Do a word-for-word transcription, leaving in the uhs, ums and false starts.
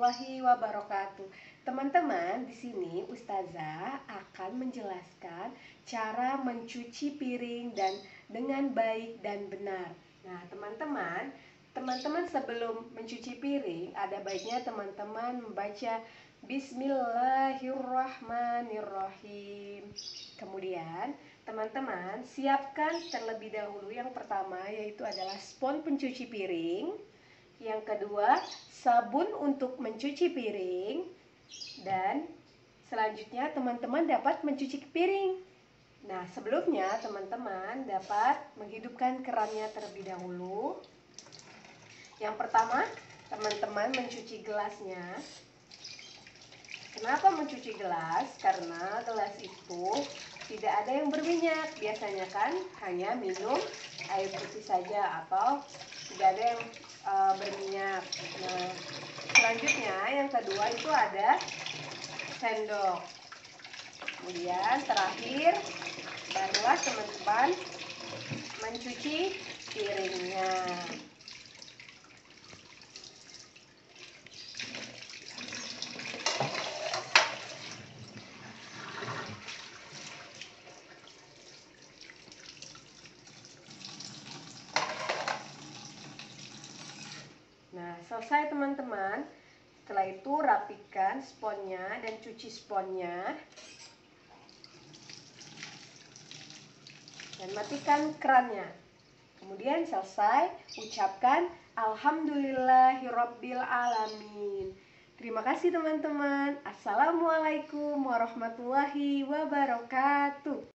warahmatullahi wabarakatuh. Teman-teman, di sini Ustazah akan menjelaskan cara mencuci piring dan dengan baik dan benar. Nah, teman-teman, teman-teman sebelum mencuci piring, ada baiknya teman-teman membaca Bismillahirrahmanirrahim. Kemudian, teman-teman siapkan terlebih dahulu yang pertama yaitu adalah spons pencuci piring. Yang kedua, sabun untuk mencuci piring. Dan selanjutnya teman-teman dapat mencuci piring. Nah, sebelumnya teman-teman dapat menghidupkan kerannya terlebih dahulu. Yang pertama, teman-teman mencuci gelasnya. Kenapa mencuci gelas? Karena gelas itu tidak ada yang berminyak. Biasanya kan hanya minum air putih saja atau tidak ada yang uh, berminyak. Nah, selanjutnya yang kedua itu ada sendok. Kemudian terakhir barulah teman-teman mencuci piringnya. Nah, selesai teman-teman. Setelah itu rapikan sponnya dan cuci sponnya. Dan matikan kerannya. Kemudian selesai, ucapkan Alhamdulillahirabbil alamin. Terima kasih teman-teman. Assalamualaikum warahmatullahi wabarakatuh.